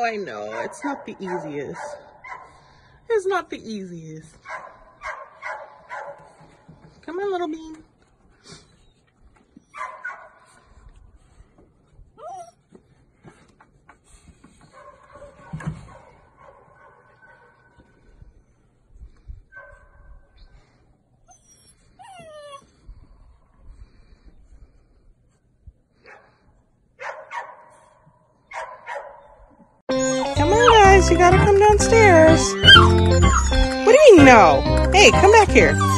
I know. It's not the easiest. It's not the easiest. Come on, little bean. Come on, guys. You gotta come downstairs. What do you mean, no? Hey, come back here.